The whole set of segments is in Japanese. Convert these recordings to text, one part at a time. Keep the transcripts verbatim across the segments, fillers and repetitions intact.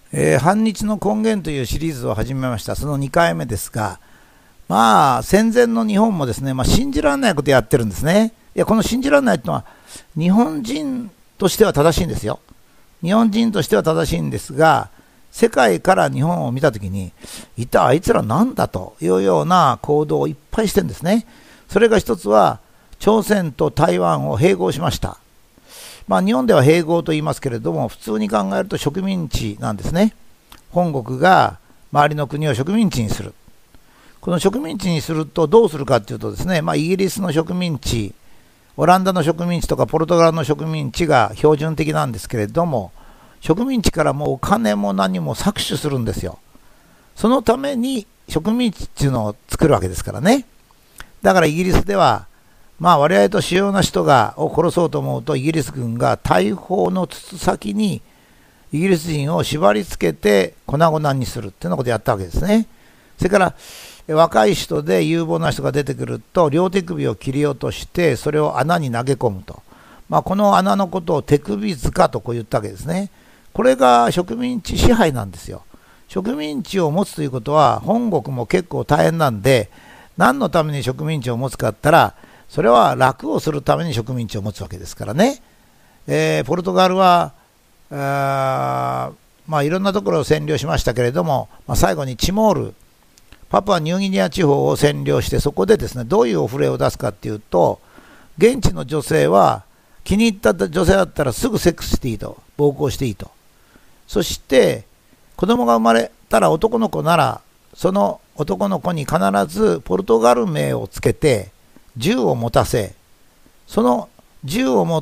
えー反日の根源というシリーズを始めました。そのにかいめですが、まあ、戦前の日本もですね、まあ、信じられないことやってるんですね。いや、この信じられないというのは、日本人としては正しいんですよ。日本人としては正しいんですが、世界から日本を見たときに、一体あいつらなんだというような行動をいっぱいしてるんですね。それが一つは、朝鮮と台湾を併合しました。まあ、日本では併合と言いますけれども、普通に考えると植民地なんですね。本国が周りの国を植民地にする。この植民地にするとどうするかというとですね、まあ、イギリスの植民地、オランダの植民地とかポルトガルの植民地が標準的なんですけれども、植民地からもうお金も何も搾取するんですよ。そのために植民地っていうのを作るわけですからね。だからイギリスでは、まあ我々と主要な人がを殺そうと思うと、イギリス軍が大砲の筒先にイギリス人を縛り付けて粉々にするっていうようなことをやったわけですね。それから若い人で有望な人が出てくると、両手首を切り落としてそれを穴に投げ込むと。まあ、この穴のことを手首塚とこう言ったわけですね。これが植民地支配なんですよ。植民地を持つということは本国も結構大変なんで、何のために植民地を持つかって言ったら、それは楽をするために植民地を持つわけですからね。えー、ポルトガルはあまあいろんなところを占領しましたけれども、まあ、最後にチモール、パプアニューギニア地方を占領して、そこでですね、どういうお触れを出すかっていうと、現地の女性は気に入った女性だったらすぐセックスしていいと、暴行していいと。そして子供が生まれたら男の子なら、その男の子に必ずポルトガル名をつけて銃を持たせ、その銃を持った、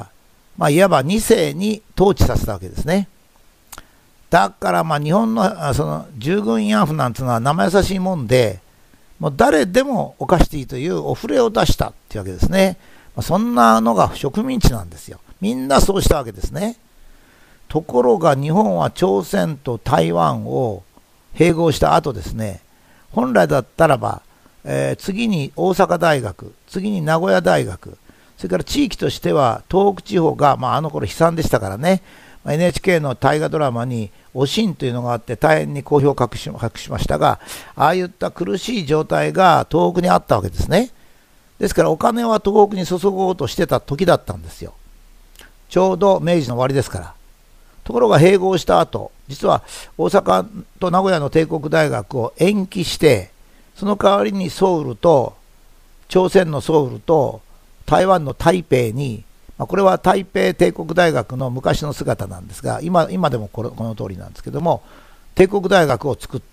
まあ、いわばに世に統治させたわけですね。だからまあ日本のその従軍慰安婦なんていうのは生優しいもんで、もう誰でも犯していいというお触れを出したっていうわけですね。まあ、そんなのが植民地なんですよ。みんなそうしたわけですね。ところが日本は朝鮮と台湾を併合した後ですね、本来だったらば、えー、次に大阪大学、次に名古屋大学、それから地域としては東北地方が、まあ、あの頃悲惨でしたからね、エヌエイチケー の大河ドラマにおしんというのがあって大変に好評を博し、博しましたが、ああいった苦しい状態が東北にあったわけですね。ですからお金は東北に注ごうとしてた時だったんですよ。ちょうど明治の終わりですから。ところが併合した後、実は大阪と名古屋の帝国大学を延期して、その代わりにソウルと朝鮮のソウルと台湾の台北に、これは台北帝国大学の昔の姿なんですが、 今, 今でもこの、この通りなんですけども、帝国大学を作って、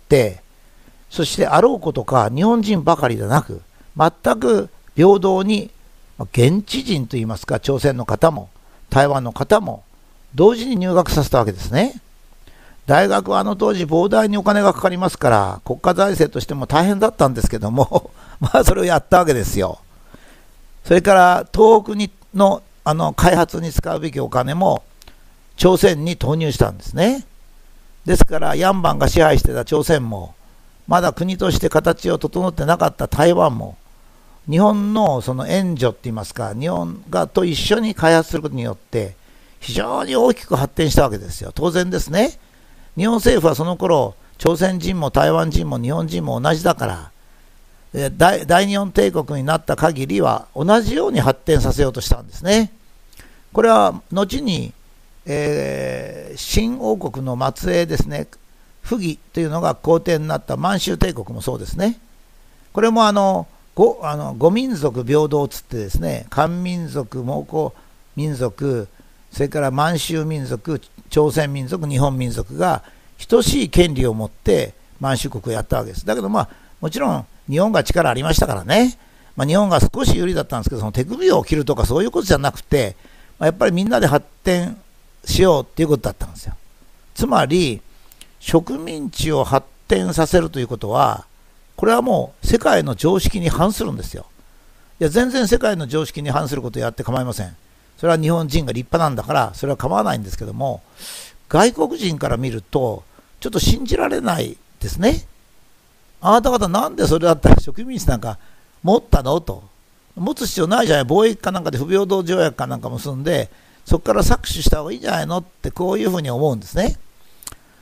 そしてあろうことか日本人ばかりでなく、全く平等に現地人といいますか、朝鮮の方も台湾の方も同時に入学させたわけですね。大学はあの当時膨大にお金がかかりますから、国家財政としても大変だったんですけどもまあそれをやったわけですよ。それから東北にのあの開発に使うべきお金も朝鮮に投入したんですね。ですからヤンバンが支配してた朝鮮も、まだ国として形を整ってなかった台湾も、日本のその援助っていいますか、日本がと一緒に開発することによって非常に大きく発展したわけですよ。当然ですね。日本政府はその頃、朝鮮人も台湾人も日本人も同じだから、大, 大日本帝国になった限りは同じように発展させようとしたんですね。これは後に、えー、新王国の末裔ですね、溥儀というのが皇帝になった満州帝国もそうですね。これもあの 5, あの5民族平等つってですね、漢民族、蒙古民族、それから満州民族、朝鮮民族、日本民族が等しい権利を持って満州国をやったわけです。だけどまあもちろん日本が力ありましたからね、まあ、日本が少し有利だったんですけど、その手首を切るとかそういうことじゃなくて、まあ、やっぱりみんなで発展しようっていうことだったんですよ。つまり植民地を発展させるということは、これはもう世界の常識に反するんですよ。いや全然世界の常識に反することをやって構いません。それは日本人が立派なんだからそれは構わないんですけども、外国人から見るとちょっと信じられないですね。あなた方なんでそれだったら植民地なんか持ったのと、持つ必要ないじゃない、貿易かなんかで不平等条約かなんか結んでそこから搾取した方がいいんじゃないのって、こういうふうに思うんですね。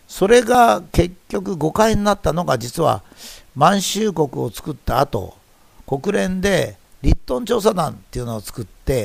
それが結局誤解になったのが、実は満州国を作った後、国連でリットン調査団っていうのを作って、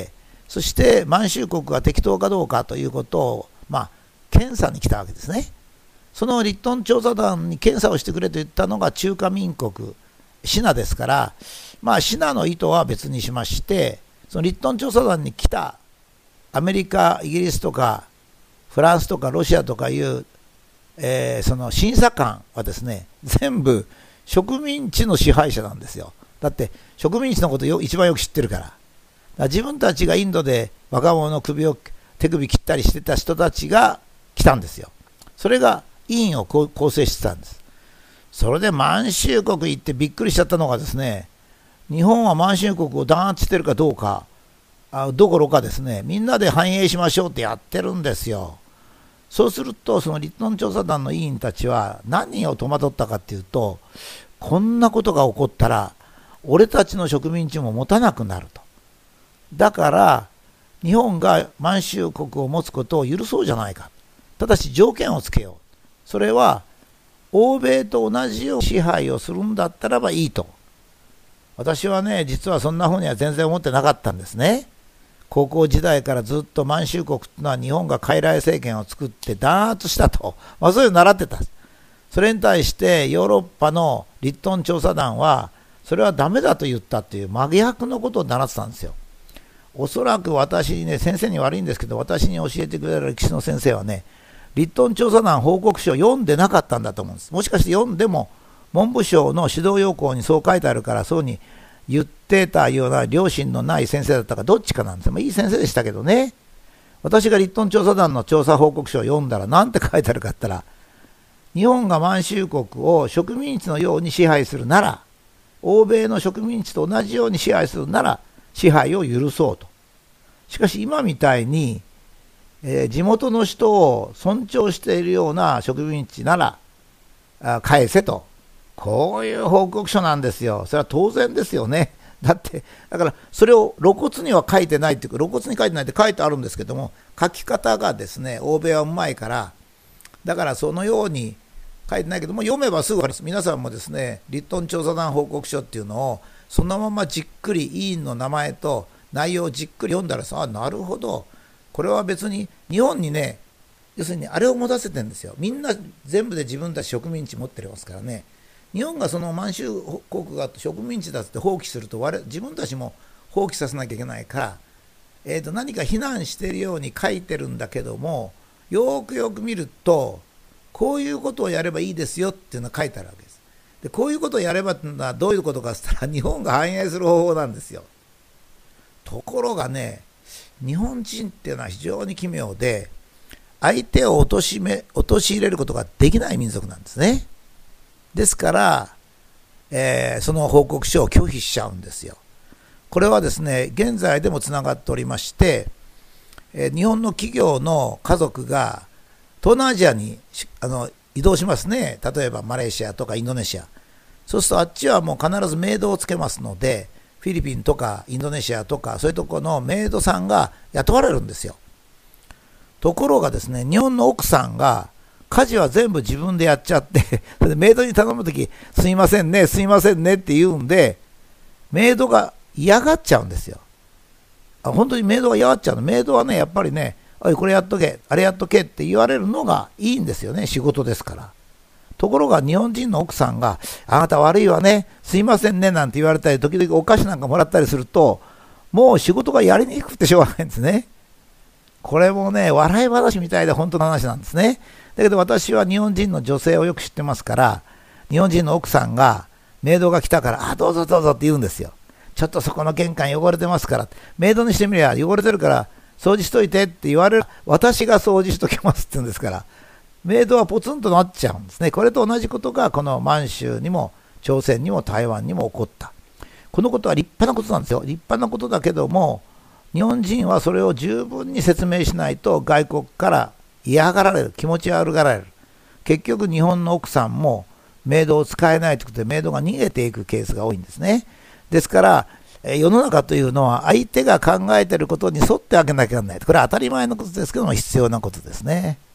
そして満州国が適当かどうかということを、まあ、検査に来たわけですね。そのリットン調査団に検査をしてくれと言ったのが中華民国シナですから、まあ、シナの意図は別にしまして、そのリットン調査団に来たアメリカ、イギリスとかフランスとかロシアとかいう、えー、その審査官はですね、全部植民地の支配者なんですよ。だって植民地のことを一番よく知ってるから。だから自分たちがインドで若者の首を手首切ったりしてた人たちが来たんですよ。それが委員を構成してたんです。それで満州国行ってびっくりしちゃったのがですね、日本は満州国を弾圧してるかどうかあどころかですね、みんなで繁栄しましょうってやってるんですよ。そうするとそのリットン調査団の委員たちは何を戸惑ったかっていうと、こんなことが起こったら俺たちの植民地も持たなくなると。だから日本が満州国を持つことを許そうじゃないか。ただし条件をつけよう。それは欧米と同じように支配をするんだったらばいいと。私はね、実はそんなふうには全然思ってなかったんですね。高校時代からずっと満州国というのは日本が傀儡政権を作って弾圧したと、まあ、そういうの習ってた。それに対してヨーロッパのリットン調査団はそれはダメだと言ったという真逆のことを習ってたんですよ。おそらく私にね、先生に悪いんですけど、私に教えてくれる歴史の先生はね、リットン調査団報告書を読んでなかったんだと思うんです。もしかして読んでも文部省の指導要項にそう書いてあるからそうに言ってたような良心のない先生だったかどっちかなんですよ。まあ、いい先生でしたけどね。私がリットン調査団の調査報告書を読んだら何て書いてあるかって言ったら、日本が満州国を植民地のように支配するなら、欧米の植民地と同じように支配するなら支配を許そうと。しかし今みたいに、えー、地元の人を尊重しているような植民地ならあ返せと、こういう報告書なんですよ。それは当然ですよね。だってだからそれを露骨には書いてないっていうか、露骨に書いてないって書いてあるんですけども、書き方がですね、欧米はうまいから、だからそのように書いてないけども、読めばすぐ分かります。皆さんもですね、リットン調査団報告書っていうのをそのままじっくり委員の名前と内容をじっくり読んだらさ、あ、なるほど、これは別に日本にね、要するにあれを持たせてるんですよ。みんな全部で自分たち植民地持ってますからね。日本がその満州国が植民地だって放棄すると、我々自分たちも放棄させなきゃいけないから、えー、と何か非難しているように書いてるんだけども、よくよく見るとこういうことをやればいいですよっていうのが書いてあるわけです。でこういうことをやればっていうのはどういうことかって言ったら、日本が繁栄する方法なんですよ。ところがね、日本人っていうのは非常に奇妙で、相手を陥め陥れることができない民族なんですね。ですから、えー、その報告書を拒否しちゃうんですよ。これはですね、現在でもつながっておりまして、えー、日本の企業の家族が東南アジアにあの移動しますね。例えばマレーシアとかインドネシア。そうするとあっちはもう必ずメイドをつけますので、フィリピンとかインドネシアとかそういうところのメイドさんが雇われるんですよ。ところがですね、日本の奥さんが家事は全部自分でやっちゃってそれでメイドに頼むとき、すいませんねすいませんねって言うんで、メイドが嫌がっちゃうんですよ。あ、本当にメイドが嫌がっちゃうの。メイドはね、やっぱりね、おいこれやっとけあれやっとけって言われるのがいいんですよね、仕事ですから。ところが日本人の奥さんが、あなた悪いわね、すいませんねなんて言われたり、時々お菓子なんかもらったりすると、もう仕事がやりにくくてしょうがないんですね。これもね、笑い話みたいで本当の話なんですね。だけど私は日本人の女性をよく知ってますから、日本人の奥さんがメイドが来たから、あ、どうぞどうぞって言うんですよ。ちょっとそこの玄関汚れてますから、メイドにしてみりゃ汚れてるから掃除しといてって言われる、私が掃除しときますって言うんですから、メイドはポツンとなっちゃうんですね。これと同じことがこの満州にも朝鮮にも台湾にも起こった。このことは立派なことなんですよ。立派なことだけども、日本人はそれを十分に説明しないと外国から嫌がられる、気持ち悪がられる。結局日本の奥さんもメイドを使えないということでメイドが逃げていくケースが多いんですね。ですから世の中というのは相手が考えていることに沿ってあげなきゃならない。これは当たり前のことですけども必要なことですね。